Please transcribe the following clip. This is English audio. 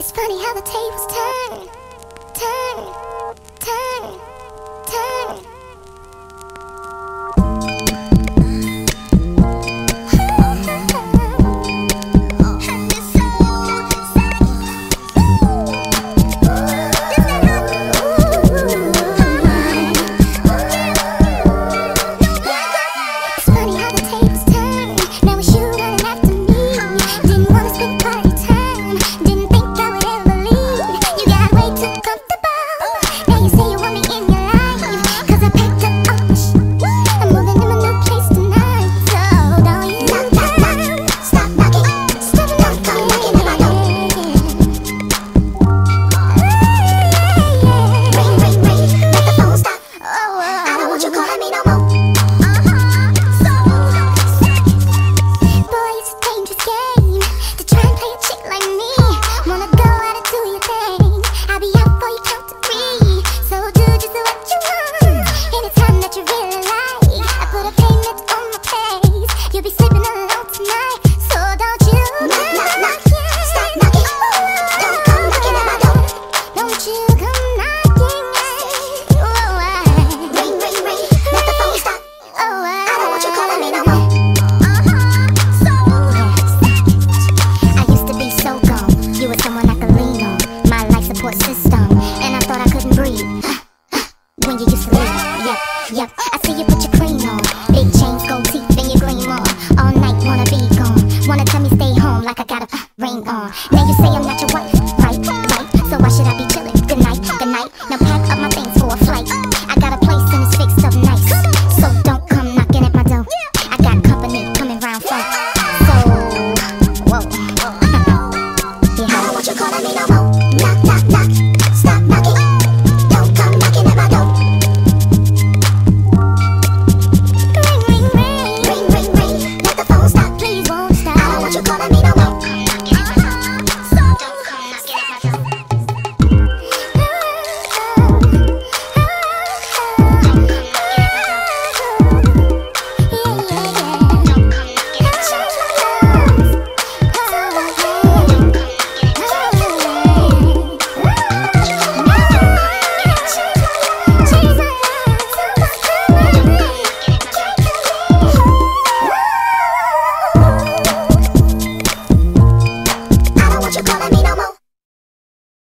It's funny how the tables turn, turn, turn, turn. When you used to leave, yep, I see you put your cream on. Big chains, gold teeth, and your gleam on. All night, wanna be gone. Wanna tell me stay home like I got a ring on. Now you say I'm not your wife, right? So why should I